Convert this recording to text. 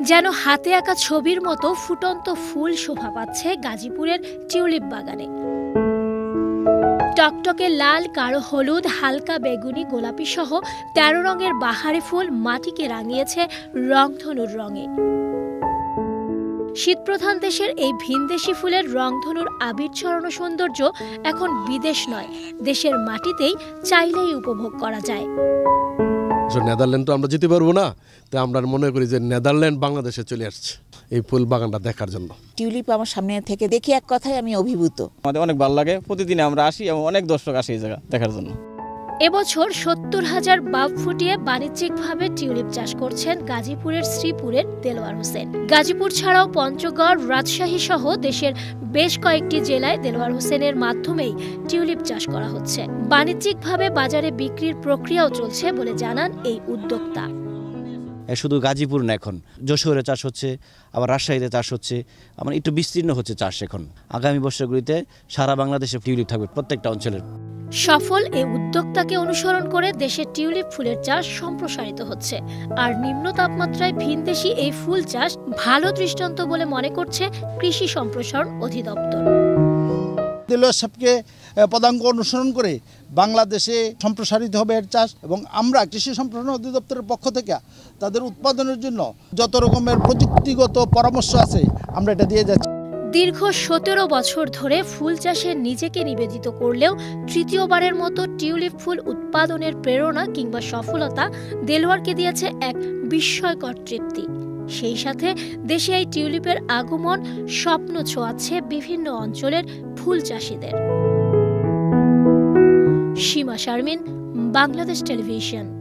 যেন হাতে আঁকা ছবির মতো ফুটন্ত ফুল শোভা পাচ্ছে গাজীপুরের টিউলিপ বাগানে। টকটকে লাল, গাঢ় হলুদ, হালকা বেগুনি, গোলাপি সহ ১৩ রঙের বাহারি ফুল মাটিকে রাঙিয়েছে রংধনুর রঙে। শীতপ্রধান দেশের এই ভিনদেশি ফুলের রংধনুর আবির ছড়ানো সৌন্দর্য এখন বিদেশ নয়, দেশের মাটিতেই চাইলেই উপভোগ করা যায়। নেদারল্যান্ড তো আমরা যেতে পারবো না, তো আমরা মনে করি যে নেদারল্যান্ড বাংলাদেশে চলে আসছে এই ফুল বাগানটা দেখার জন্য। টিউলিপ আমার সামনে থেকে দেখি এক কথায় আমি অভিভূত। আমাদের অনেক ভালো লাগে, প্রতিদিন আমরা আসি এবং অনেক দর্শক আসে এই জায়গা দেখার জন্য। এবছর ৭০,০০০ বাল্ব ফুটিয়ে বাণিজ্যিকভাবে টিউলিপ চাষ করছেন গাজীপুরের শ্রীপুরের দেলোয়ার হোসেন। গাজীপুর ছাড়াও পঞ্চগড়, রাজশাহী সহ দেশের বেশ কয়েকটি জেলায় দেলোয়ার হোসেনের মাধ্যমেই টিউলিপ চাষ করা হচ্ছে। বাণিজ্যিকভাবে বাজারে বিক্রির প্রক্রিয়াও চলছে বলে জানান এই উদ্যোক্তা। শুধু গাজীপুর না, এখন যশোরে চাষ হচ্ছে, আবার রাজশাহীতে চাষ হচ্ছে, আমার একটু বিস্তীর্ণ হচ্ছে চাষ। এখন আগামী বছরগুলিতে সারা বাংলাদেশে টিউলিপ থাকবে প্রত্যেকটা অঞ্চলের। সফল এই উদ্যোক্তাকে অনুসরণ করে দেশে টিউলিপ ফুলের চাষ সম্প্রসারিত হচ্ছে। আর নিম্ন তাপমাত্রায় ভিনদেশি এই ফুল চাষ ভালো দৃষ্টান্ত বলে মনে করছে কৃষি সম্প্রসারণ অধিদপ্তর। দেলোয়ার সাহেবকে পদাঙ্ক অনুসরণ করে বাংলাদেশে সম্প্রসারিত হবে এর চাষ, এবং আমরা কৃষি সম্প্রসারণ অধিদপ্তরের পক্ষ থেকে তাদের উৎপাদনের জন্য যত রকমের প্রযুক্তিগত পরামর্শ আছে আমরা এটা দিয়ে যাচ্ছি। দীর্ঘ ১৭ বছর ধরে ফুল চাষে নিজেকে নিবেদিত করলেও তৃতীয়বারের মতো টিউলিপ ফুল উৎপাদনের প্রেরণা কিংবা সফলতা দেলোয়ারকে দিয়েছে এক বিস্ময়কর তৃপ্তি। সেই সাথে দেশে এই টিউলিপের আগমন স্বপ্ন ছোঁয়াচ্ছে বিভিন্ন অঞ্চলের ফুল চাষিদের। সীমা শারমিন, বাংলাদেশ টেলিভিশন।